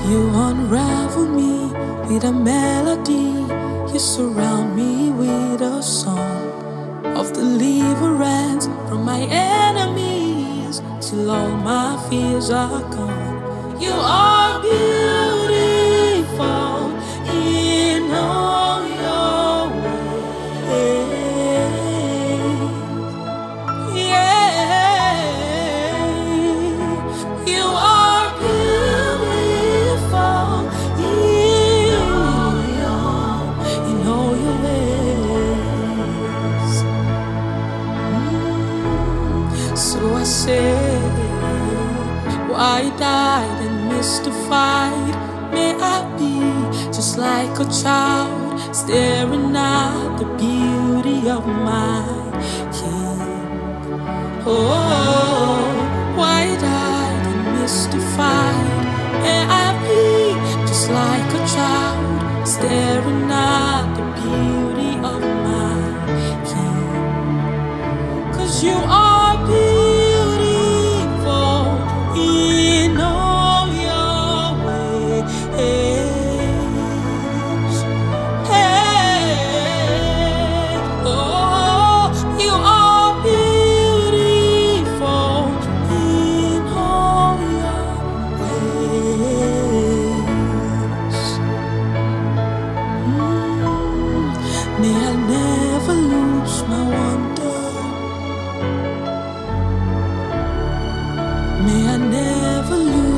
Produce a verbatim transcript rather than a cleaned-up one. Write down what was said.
You unravel me with a melody. You surround me with a song of deliverance from my enemies, till all my fears are gone. You are beautiful in all your ways. Yeah, you are beautiful in all your, in all your ways. Mm. So I say, wide-eyed and mystified may I be, just like a child staring at the beauty of my King. Oh, wide-eyed and mystified may I be, just like a child staring at the beauty of my King. 'Cause you are beautiful in all your ways. Hey, oh, you are beautiful in all your ways. Mm. May I never lose my wonder. May I never lose